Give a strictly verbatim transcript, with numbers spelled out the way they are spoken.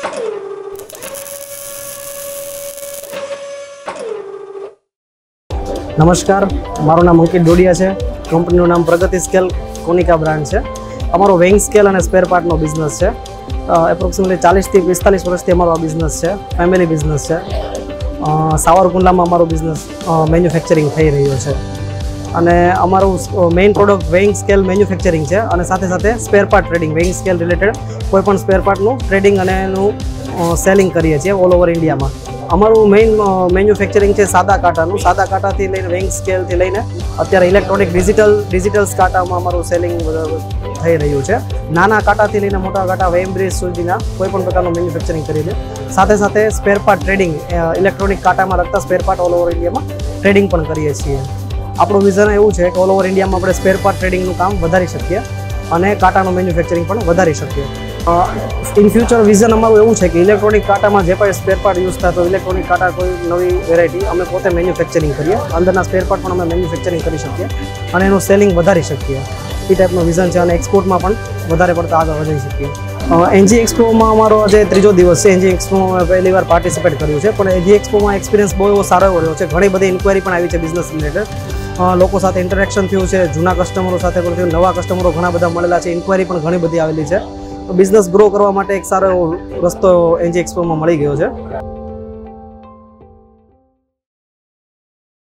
नमस्कार, मारू नाम अंकित डोडिया है। कंपनी नाम प्रगति स्केल कोनिका ब्रांड है। अमरो वेइंग स्केल और स्पेर पार्ट नो बिजनेस है। एप्रोक्सिमेटली चालीस थी पिस्तालीस वर्ष थी अमरो बिजनेस है, फैमिली बिजनेस है। सावरकुंडला में अमरो बिजनेस मैन्युफेक्चरिंग थई रह्यो छे अने अमरो main product weighing scale manufacturing है और साथे साथे spare part trading weighing scale related कोईपण स्पेर पार्टनु ट्रेडिंग अने एनु सेलिंग करीए छीए ऑल ओवर इंडिया में। अमरू मेन मैन्युफेक्चरिंग है सादा कांटानु, सादा कांटा थी लईने वेइंग स्केल थी लईने अत्यारे इलेक्ट्रॉनिक डिजिटल डिजिटल कांटा में अमरू सेलिंग थई रह्युं छे। नाना कांटा थी लईने मोटा कांटा वेइंग ब्रिज सुधीना कोईपण प्रकारनु मैन्युफेक्चरिंग करीने साथे साथे स्पेर पार्ट ट्रेडिंग इलेक्ट्रॉनिक कांटा में लगता spare part all over India में ट्रेडिंग पण करीए छीए। આપણું વિઝન એવું છે કે ઓલ ઓવર ઇન્ડિયામાં આપણે સ્પેર પાર્ટ ટ્રેડિંગનું કામ વધારી શકીએ અને કાંટાનું મેન્યુફેક્ચરિંગ પણ વધારી શકીએ। ઇન ફ્યુચર વિઝન અમારું એવું છે કે ઇલેક્ટ્રોનિક કાંટામાં જે પણ સ્પેર પાર્ટ યુઝ થાય તો ઇલેક્ટ્રોનિક કાંટા કોઈ નવી વેરાયટી અમે પોતે મેન્યુફેક્ચરિંગ કરીએ, અંદરના સ્પેર પાર્ટ પણ અમે મેન્યુફેક્ચરિંગ કરી શકીએ અને એનું સેલિંગ વધારી શકીએ। એ ટાઈપનું વિઝન છે અને એક્સપોર્ટમાં પણ વધારે પડતા આગળ વધી શકીએ। એન્જીએક્સપોમાં અમારો આજે ત્રીજો દિવસ છે। એન્જીએક્સપોમાં પહેલી વાર પાર્ટિસિપેટ કર્યું છે પણ એન્જીએક્સપોમાં એક્સપિરિયન્સ બહુ એવો સારો રહ્યો છે। ઘણી બધી ઇન્ક્વાયરી પણ આવી છે બિઝનેસ રિલેટેડ। લોકો સાથે ઇન્ટરેક્શન થયું છે, જૂના કસ્ટમરો સાથે પણ થયું, નવા કસ્ટમરો ઘણા બધા મળેલા છે, ઇન્ક્વાયરી પણ ઘણી બધી આવેલી છે। તો બિઝનેસ ગ્રો કરવા માટે એક સારો એવો રસ્તો એન્જીએક્સપોમાં મળી ગયો છે।